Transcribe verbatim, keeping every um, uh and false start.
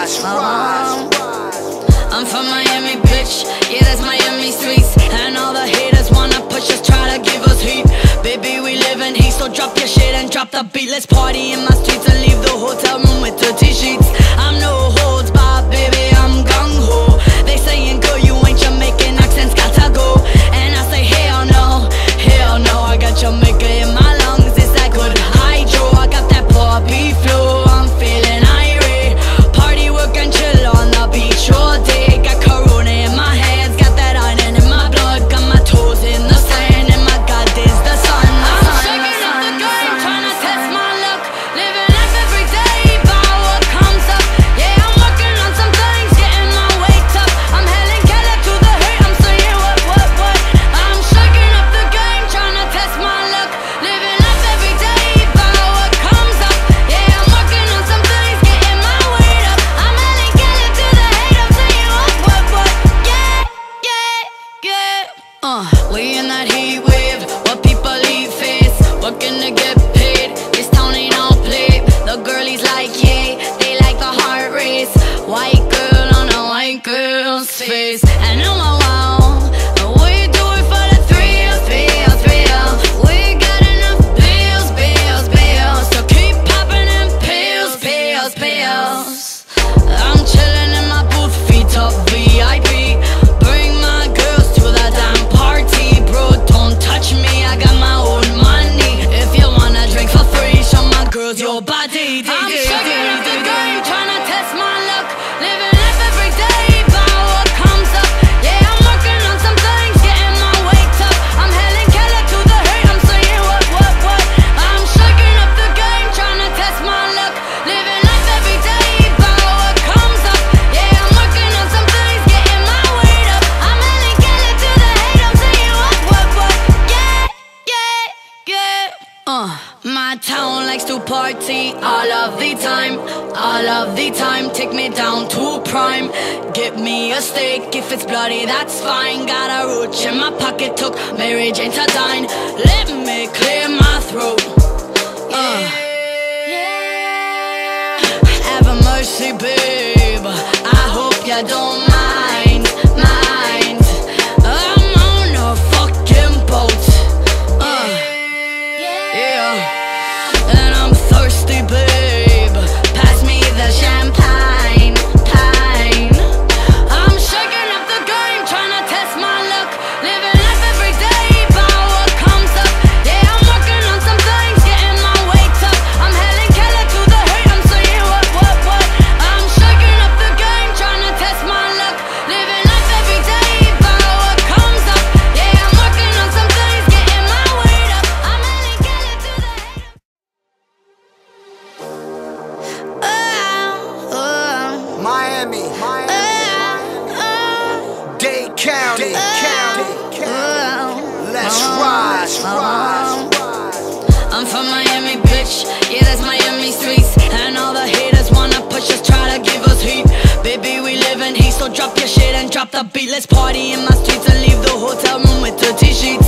Let's rise. I'm from Miami, bitch. Yeah, that's Miami streets. And all the haters wanna push us, try to give us heat. Baby, we live in heat, so drop your shit and drop the beat. Let's party in my streets and leave the hotel room with dirty sheets. I'm no holds barred, baby, I'm gung-ho. They saying, girl, you ain't Jamaican, accents gotta go. And I say, hell no, hell no. I got Jamaica in my lungs, it's that good hydro. I got that poppy flow, I'm feeling irate. Party, work and chill on the beach all day. Got Corona in my hands, got that iron in my blood. Got my toes in the sand, and my God is the sun. I'm shaking up the game, trying to test my luck. Living life every day, by what comes up. Yeah, I'm working on some things, getting my weight up. I'm hailing Cali to the hate, I'm saying what, what, what. I'm shaking up the game, trying to test my luck. Living life every day, by what comes up. Yeah, I'm working on some things, getting my weight up. I'm hailing Cali to the hate, I'm saying what, what, what. Yeah, yeah, yeah. Uh, we in that heat wave, what people leave face, working to get paid. This town ain't all play. The girlies like, yeah, they like the heart race. White girl on a white girl's face. And oh wow, wow, we do it for the thrills, thrills, thrills. We got enough bills, bills, bills. So keep popping them pills, pills, pills. I'm chilling in my booth, feet up V I P. Bring my girls to the damn party. Bro, don't touch me, I got my own money. If you wanna drink for free, show my girls your body. I'm shaking up the game, trying to test my luck. Living life every day, by what comes up. Yeah, I'm working on some things, getting my weight up. I'm hailing Cali to the hate, I'm saying what, what, what. I'm shaking up the game, trying to test my luck. Living life every day, by what comes up. Yeah, I'm working on some things, getting my weight up. I'm hailing Cali to the hate, I'm saying what, what, what. Yeah, yeah, yeah. Uh, my town likes to party all of the time, all of the time. Take me down to prime. Give me a steak, if it's bloody, that's fine. Got a roach in my pocket, took Mary Jane to dine. Let me clear my throat. Uh. Have a mercy, babe, I hope you don't mind, mind. I'm on a fucking boat. Uh. Yeah. And I'm thirsty, babe. Pass me the champagne, pine. I'm shaking up the game, trying to test my luck. Living life every day, by what comes up. Yeah, I'm working on some things, getting my weight up. I'm hailing Cali to the hate, I'm saying what, what, what. I'm shaking up the game, trying to test my luck. Living life every day, by what comes up. Yeah, I'm working on some things, getting my weight up. I'm hailing Cali to the hate. Miami, Dade County, let's rise, rise. I'm from Miami, bitch. Yeah, that's Miami streets. And all the haters wanna push us, try to give us heat. Baby, we live in heat, so drop your shit and drop the beat. Let's party in my streets and leave the hotel room with dirty sheets.